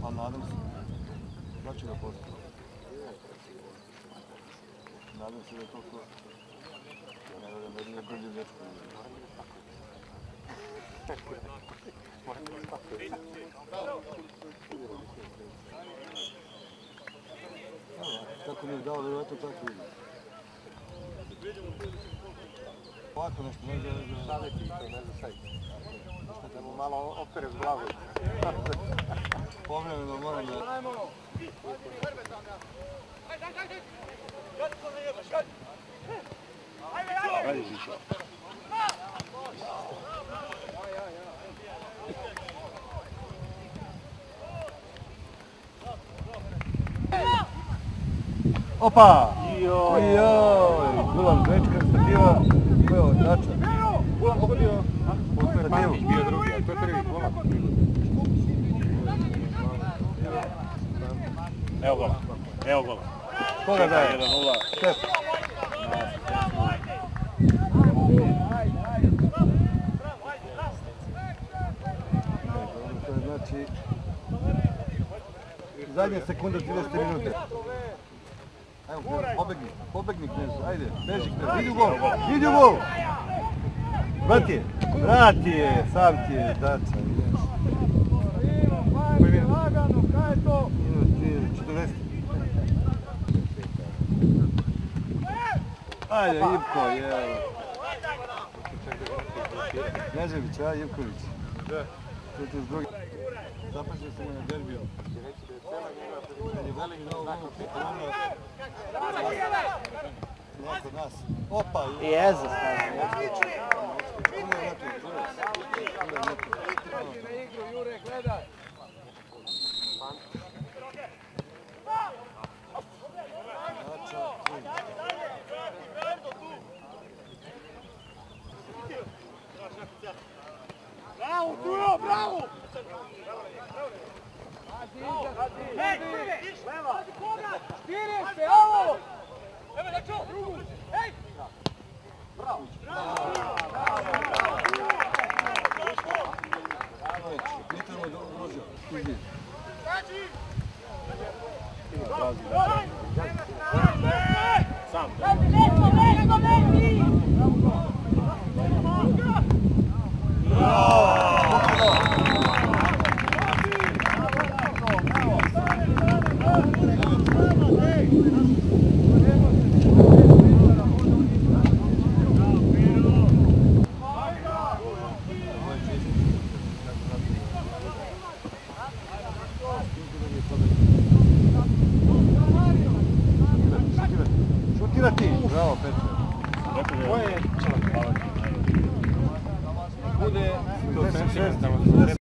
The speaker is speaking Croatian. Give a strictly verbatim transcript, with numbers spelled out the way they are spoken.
Pa nadam se. Da će ga postati. Nadam se da je to to. Ne vjerujem da nije brljiv dječko. Kako mi je dao, vjerojatno tako ide. Ovako nešto, ne znam, ne znam. Savjeti, ne znam šta je. Da mu malo opere s glavu. Povremeno moram da... Ajde, Žiča. Opa! Joj! Joj! Gulan Grečka stativa. Ko je ovo? Dača? Gulan pogodio. To je Pantić bio drugi, a to je prvi Gulan. Evo gola. Evo gola. Koga daje? jedan nula. Štep. To je znači... Zadnje sekunde trideset minute. Ajmo, pobegni, pobegni knez, ajde, beži knez, idi u gol, idi u gol! Vrat je, vrat je, sam ti je, daca, ideš. Koji minut? Lagano, kaj je to? Minut, četrdeset. Ajde, Ivko, je. Knežević, a, Ivković. Da. četrdeset drugi. Zapašio sam na derbiju. Kad je velik dao gol, onda... Kod nas. Opa! Jezus, kažem. Jure, gledaj! Bravo, Turo, bravo! Hej, leva! Štiri se, ovo! Evo, da ču! Hej! Bravo! Nitamo da uložio. Sam. Šutirati! Bravo, Petre. Ko je čelak? Bude...